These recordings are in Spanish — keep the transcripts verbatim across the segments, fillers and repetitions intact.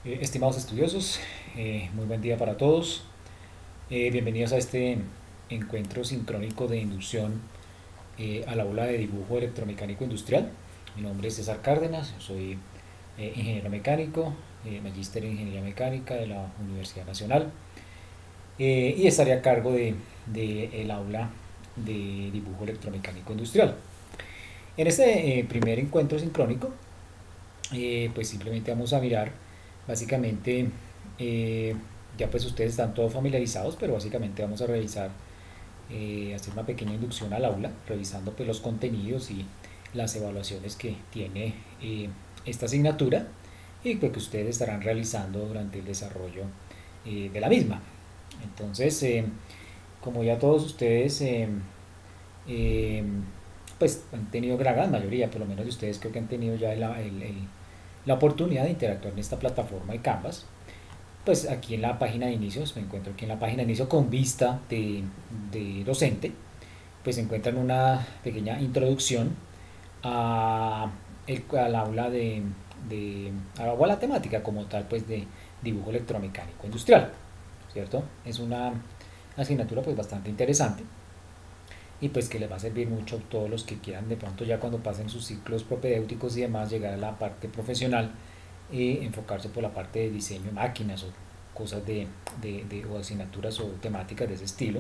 Eh, estimados estudiosos, eh, muy buen día para todos. Eh, bienvenidos a este encuentro sincrónico de inducción eh, al aula de dibujo electromecánico industrial. Mi nombre es César Cárdenas, soy eh, ingeniero mecánico, eh, magíster en ingeniería mecánica de la Universidad Nacional eh, y estaré a cargo de, de el aula de dibujo electromecánico industrial. En este eh, primer encuentro sincrónico, eh, pues simplemente vamos a mirar básicamente, eh, ya pues ustedes están todos familiarizados, pero básicamente vamos a revisar, eh, hacer una pequeña inducción al aula, revisando pues los contenidos y las evaluaciones que tiene eh, esta asignatura y pues que ustedes estarán realizando durante el desarrollo eh, de la misma. Entonces, eh, como ya todos ustedes eh, eh, pues han tenido, la gran mayoría por lo menos de ustedes creo que han tenido ya el, el, el, la oportunidad de interactuar en esta plataforma de Canvas, pues aquí en la página de inicios, me encuentro aquí en la página de inicio con vista de, de docente, pues se encuentran una pequeña introducción a el, al aula de, de a la temática como tal, pues de dibujo electromecánico industrial, ¿cierto? Es una asignatura pues bastante interesante y pues que les va a servir mucho a todos los que quieran de pronto ya cuando pasen sus ciclos propedéuticos y demás llegar a la parte profesional y enfocarse por la parte de diseño de máquinas o cosas de, de, de o asignaturas o temáticas de ese estilo,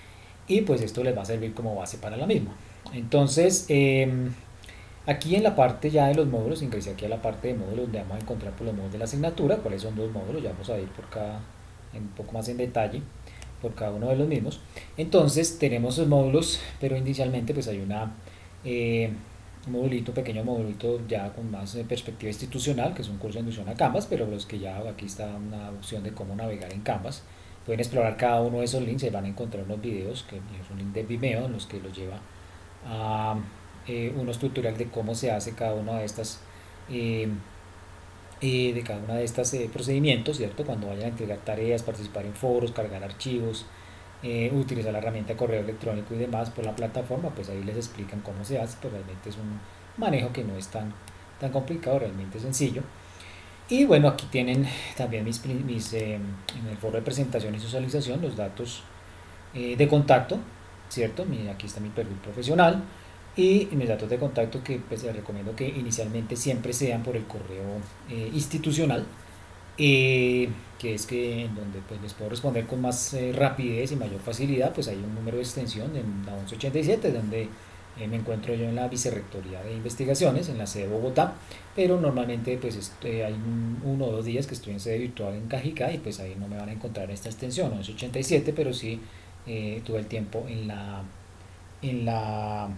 y pues esto les va a servir como base para la misma. Entonces eh, aquí en la parte ya de los módulos, ingresé aquí a la parte de módulos donde vamos a encontrar por los módulos de la asignatura, cuáles son los módulos, ya vamos a ir por cada, un poco más en detalle por cada uno de los mismos. Entonces tenemos los módulos, pero inicialmente pues hay una eh, un modulito, pequeño modulito ya con más eh, perspectiva institucional, que es un curso de inducción a Canvas, pero los que ya aquí está una opción de cómo navegar en Canvas, pueden explorar cada uno de esos links y van a encontrar unos videos, que es un link de Vimeo en los que los lleva a eh, unos tutoriales de cómo se hace cada una de estas eh, eh, de cada una de estos eh, procedimientos, ¿cierto? Cuando vayan a entregar tareas, participar en foros, cargar archivos, eh, utilizar la herramienta de correo electrónico y demás por la plataforma, pues ahí les explican cómo se hace, pero realmente es un manejo que no es tan, tan complicado, realmente sencillo. Y bueno, aquí tienen también mis, mis eh, en el foro de presentación y socialización los datos eh, de contacto, ¿cierto? Aquí está mi perfil profesional y mis datos de contacto que pues les recomiendo que inicialmente siempre sean por el correo eh, institucional, eh, que es que en donde pues les puedo responder con más eh, rapidez y mayor facilidad. Pues hay un número de extensión en la once ochenta y siete donde eh, me encuentro yo en la Vicerrectoría de Investigaciones en la sede de Bogotá, pero normalmente pues este, hay un, uno o dos días que estoy en sede virtual en Cajicá y pues ahí no me van a encontrar esta extensión once ochenta y siete, pero sí eh, tuve el tiempo en la en la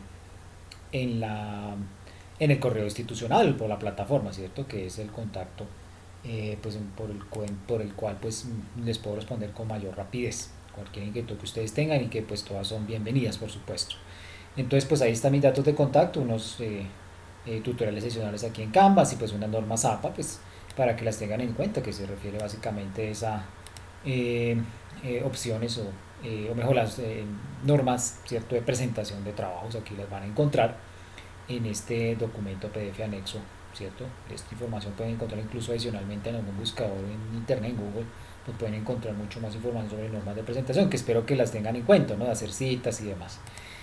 en la en el correo institucional por la plataforma, cierto, que es el contacto eh, pues por el, por el cual pues les puedo responder con mayor rapidez cualquier inquietud que ustedes tengan, y que pues todas son bienvenidas, por supuesto. Entonces pues ahí están mis datos de contacto, unos eh, eh, tutoriales adicionales aquí en Canvas y pues unas normas A P A, pues para que las tengan en cuenta, que se refiere básicamente a esa eh, eh, opciones o, eh, o mejor las eh, normas, cierto, de presentación de trabajos. Aquí las van a encontrar en este documento P D F anexo, cierto. Esta información pueden encontrar incluso adicionalmente en algún buscador en internet, en Google, pues pueden encontrar mucho más información sobre normas de presentación, que espero que las tengan en cuenta, ¿no? De hacer citas y demás.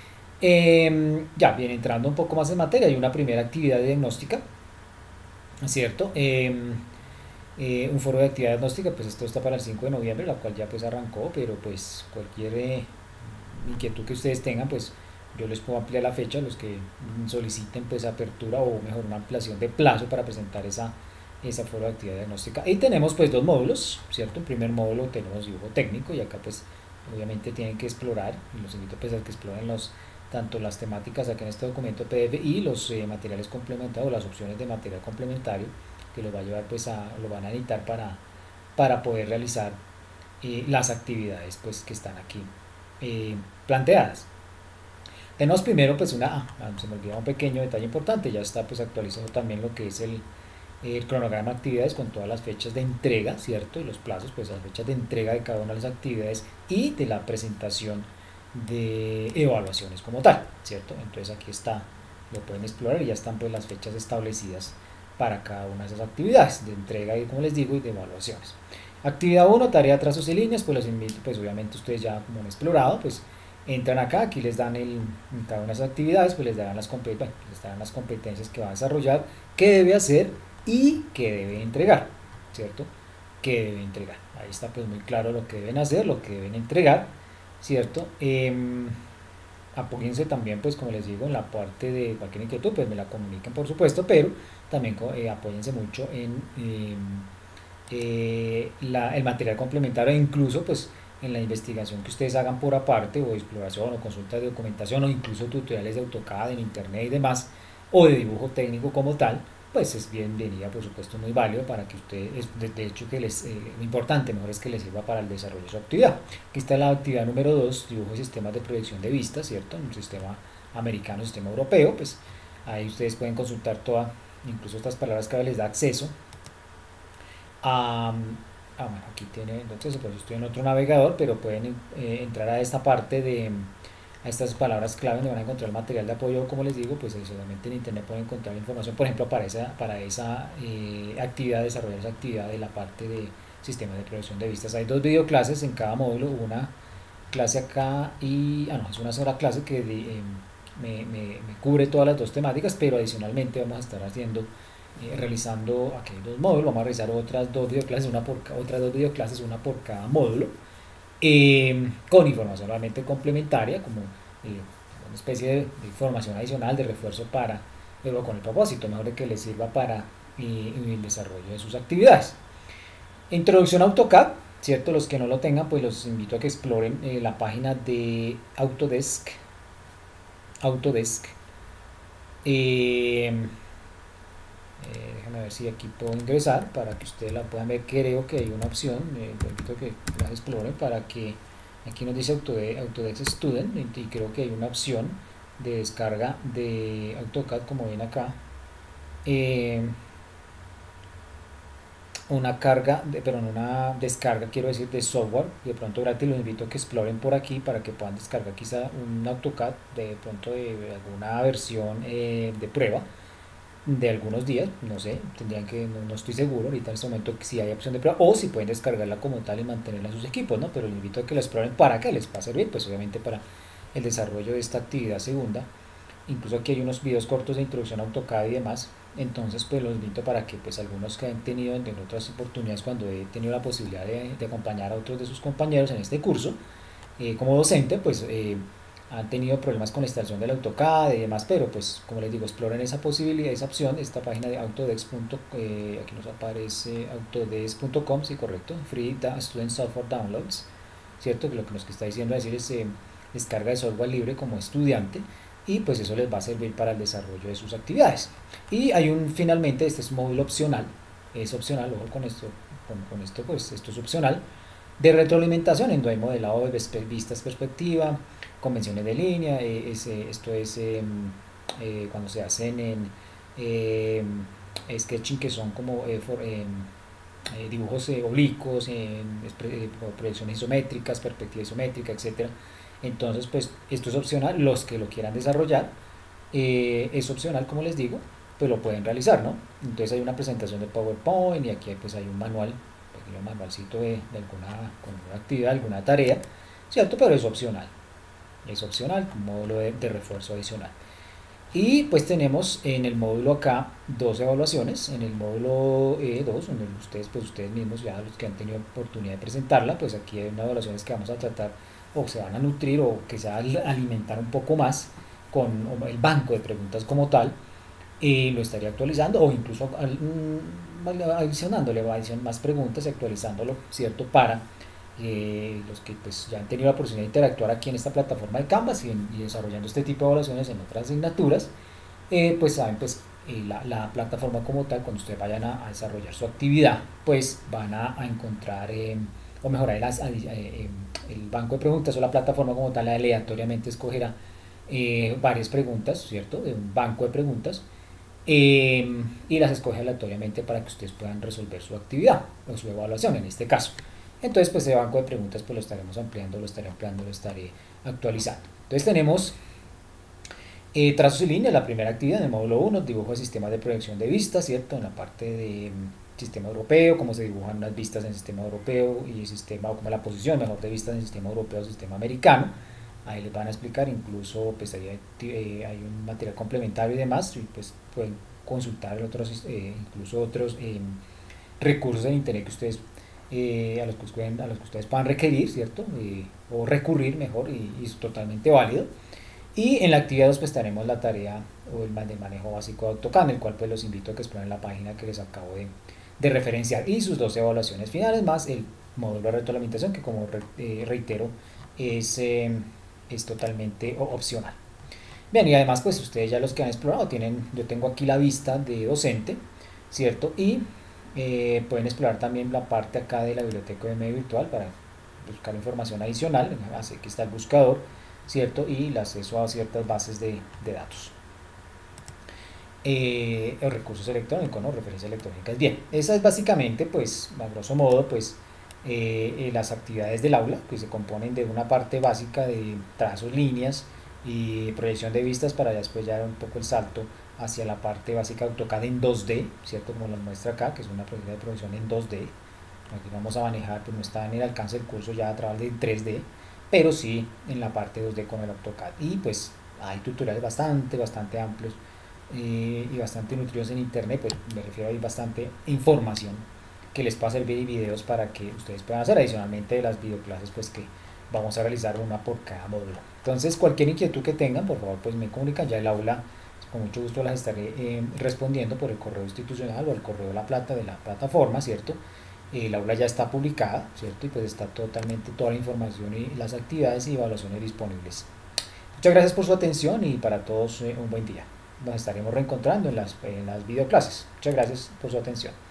Eh, ya, bien, entrando un poco más en materia, hay una primera actividad diagnóstica, ¿cierto? Eh, eh, un foro de actividad diagnóstica, pues esto está para el cinco de noviembre, la cual ya pues arrancó, pero pues cualquier eh, inquietud que ustedes tengan, pues yo les puedo ampliar la fecha, los que soliciten pues apertura o mejor una ampliación de plazo para presentar esa, esa foro de actividad diagnóstica. Ahí tenemos pues dos módulos, ¿cierto? En primer módulo tenemos dibujo técnico y acá pues obviamente tienen que explorar, y los invito pues a que exploren los, tanto las temáticas aquí en este documento P D F y los eh, materiales complementarios, las opciones de material complementario que los va a llevar pues a, lo van a editar para, para poder realizar eh, las actividades pues que están aquí eh, planteadas. Tenemos primero pues una, ah, se me olvidó un pequeño detalle importante, ya está pues actualizado también lo que es el, el cronograma de actividades con todas las fechas de entrega, ¿cierto? Y los plazos, pues las fechas de entrega de cada una de las actividades y de la presentación de evaluaciones como tal, ¿cierto? Entonces aquí está, lo pueden explorar y ya están pues las fechas establecidas para cada una de esas actividades de entrega y, como les digo, y de evaluaciones. Actividad uno, tarea, trazos y líneas. Pues los invito, pues obviamente ustedes ya como han explorado, pues entran acá, aquí les dan el, en cada una de esas actividades, pues les darán las, bueno, les darán las competencias que va a desarrollar, qué debe hacer y qué debe entregar, ¿cierto? Qué debe entregar. Ahí está pues muy claro lo que deben hacer, lo que deben entregar, ¿cierto? Eh, apóyense también, pues como les digo, en la parte de cualquier inquietud, pues me la comuniquen por supuesto, pero también eh, apóyense mucho en eh, eh, la, el material complementario e incluso pues en la investigación que ustedes hagan por aparte, o exploración o consulta de documentación, o incluso tutoriales de AutoCAD en internet y demás, o de dibujo técnico como tal, pues es bienvenida, por supuesto, muy válido para que ustedes, de, de hecho que les, eh, lo importante, mejor es que les sirva para el desarrollo de su actividad. Aquí está la actividad número dos, dibujo de sistemas de proyección de vista, ¿cierto? Un sistema americano, un sistema europeo, pues ahí ustedes pueden consultar toda, incluso estas palabras que les da acceso a, ah, bueno, aquí tiene, entonces pues estoy en otro navegador, pero pueden eh, entrar a esta parte de a estas palabras clave donde van a encontrar el material de apoyo, como les digo, pues solamente en internet pueden encontrar información, por ejemplo, para esa, para esa eh, actividad, desarrollar esa actividad de la parte de sistemas de proyección de vistas. Hay dos videoclases en cada módulo, una clase acá y, ah no, es una sola clase que eh, me, me, me cubre todas las dos temáticas, pero adicionalmente vamos a estar haciendo Eh, realizando aquí hay dos módulos, vamos a realizar otras dos videoclases, una por, otras dos videoclases, una por cada módulo, eh, con información realmente complementaria, como eh, una especie de, de información adicional de refuerzo para, pero con el propósito mejor de que les sirva para eh, el desarrollo de sus actividades. Introducción a AutoCAD, ¿cierto? Los que no lo tengan, pues los invito a que exploren eh, la página de Autodesk, Autodesk, eh, Eh, déjame ver si aquí puedo ingresar para que ustedes la puedan ver. Creo que hay una opción, eh, invito que las exploren para que aquí nos dice Autodesk, Autodesk Student, y creo que hay una opción de descarga de AutoCAD, como ven acá, eh, una carga, de, perdón, una descarga, quiero decir, de software, de pronto gratis. Los invito a que exploren por aquí para que puedan descargar quizá un AutoCAD de pronto de alguna versión eh, de prueba de algunos días, no sé, tendrían que, no, no estoy seguro ahorita en este momento si hay opción de prueba o si pueden descargarla como tal y mantenerla en sus equipos, ¿no? Pero les invito a que la exploren para que les va a servir, pues obviamente para el desarrollo de esta actividad segunda. Incluso aquí hay unos videos cortos de introducción a AutoCAD y demás, entonces pues los invito para que pues algunos que han tenido en otras oportunidades cuando he tenido la posibilidad de, de acompañar a otros de sus compañeros en este curso, eh, como docente, pues eh, han tenido problemas con la instalación del AutoCAD y demás, pero pues como les digo, exploren esa posibilidad, esa opción, esta página de Autodesk. Eh, aquí nos aparece autodesk punto com, sí, correcto, Free Student Software Downloads, cierto, que lo que nos está diciendo es decir es eh, descarga de software libre como estudiante, y pues eso les va a servir para el desarrollo de sus actividades. Y hay un, finalmente, este es un módulo opcional, es opcional, ojo con esto, con, con esto, pues esto es opcional, de retroalimentación, en donde hay modelado de vistas perspectiva, convenciones de línea, eh, es, eh, esto es eh, eh, cuando se hacen en eh, sketching, que son como eh, for, eh, eh, dibujos eh, oblicuos, eh, proyecciones isométricas, perspectiva isométrica, etcétera. Entonces pues esto es opcional, los que lo quieran desarrollar eh, es opcional, como les digo, pues lo pueden realizar, ¿no? Entonces hay una presentación de PowerPoint y aquí pues hay un manual, un pequeño manualcito de, de alguna, con alguna actividad, alguna tarea, ¿cierto? Pero es opcional, es opcional, un módulo de, de refuerzo adicional. Y pues tenemos en el módulo acá dos evaluaciones. En el módulo eh, dos, donde ustedes pues ustedes mismos, ya los que han tenido oportunidad de presentarla, pues aquí hay unas evaluaciones que vamos a tratar, o se van a nutrir, o que se van a alimentar un poco más con el banco de preguntas como tal. Eh, lo estaría actualizando, o incluso adicionándole más preguntas y actualizándolo, ¿cierto? Para eh, los que pues ya han tenido la oportunidad de interactuar aquí en esta plataforma de Canvas y, en, y desarrollando este tipo de evaluaciones en otras asignaturas, eh, pues saben pues eh, la, la plataforma como tal, cuando ustedes vayan a, a desarrollar su actividad, pues van a, a encontrar eh, o mejorar las, eh, el banco de preguntas, o la plataforma como tal aleatoriamente escogerá eh, varias preguntas, ¿cierto? De un banco de preguntas, eh, y las escoge aleatoriamente para que ustedes puedan resolver su actividad o su evaluación en este caso. Entonces pues ese banco de preguntas pues lo estaremos ampliando, lo estaré ampliando, lo estaré actualizando. Entonces tenemos Eh, trazos y líneas, la primera actividad en el módulo uno, dibujo de sistemas de proyección de vistas, ¿cierto? En la parte de mm, sistema europeo, cómo se dibujan unas vistas en el sistema europeo y el sistema, o como la posición mejor de vistas en el sistema europeo o sistema americano. Ahí les van a explicar, incluso pues ahí hay, eh, hay un material complementario y demás, y pues pueden consultar otros, eh, incluso otros eh, recursos en internet que ustedes eh, a, los que ustedes, a los que ustedes puedan requerir, ¿cierto? Eh, o recurrir mejor, y, y es totalmente válido. Y en la actividad dos pues tenemos la tarea o el de manejo básico de AutoCAD, en el cual pues los invito a que exploren la página que les acabo de, de referenciar, y sus dos evaluaciones finales, más el módulo de retroalimentación, que como re, eh, reitero es, eh, es totalmente opcional. Bien, y además pues ustedes ya los que han explorado tienen, yo tengo aquí la vista de docente, ¿cierto? Y eh, pueden explorar también la parte acá de la biblioteca de medio virtual para buscar información adicional, así que está el buscador, ¿cierto? Y el acceso a ciertas bases de, de datos. Eh, el recursos electrónicos, ¿no? Referencias electrónicas. Bien, esa es básicamente, pues, a grosso modo, pues, eh, eh, las actividades del aula, que se componen de una parte básica de trazos, líneas y proyección de vistas, para después ya dar un poco el salto hacia la parte básica de AutoCAD en dos D, ¿cierto? Como nos muestra acá, que es una proyección de proyección en dos D. Aquí vamos a manejar, pues no está en el alcance del curso ya a través de tres D, pero sí en la parte dos D con el AutoCAD. Y pues hay tutoriales bastante, bastante amplios eh, y bastante nutridos en internet, pues me refiero a hay bastante información que les pueda servir, y videos para que ustedes puedan hacer, adicionalmente de las videoclases pues que vamos a realizar una por cada módulo. Entonces cualquier inquietud que tengan, por favor pues me comunican, ya el aula con mucho gusto las estaré eh, respondiendo por el correo institucional o el correo de la plata de la plataforma, ¿cierto? El aula ya está publicada, ¿cierto? Y pues está totalmente toda la información y las actividades y evaluaciones disponibles. Muchas gracias por su atención, y para todos eh, un buen día. Nos estaremos reencontrando en las, en las videoclases. Muchas gracias por su atención.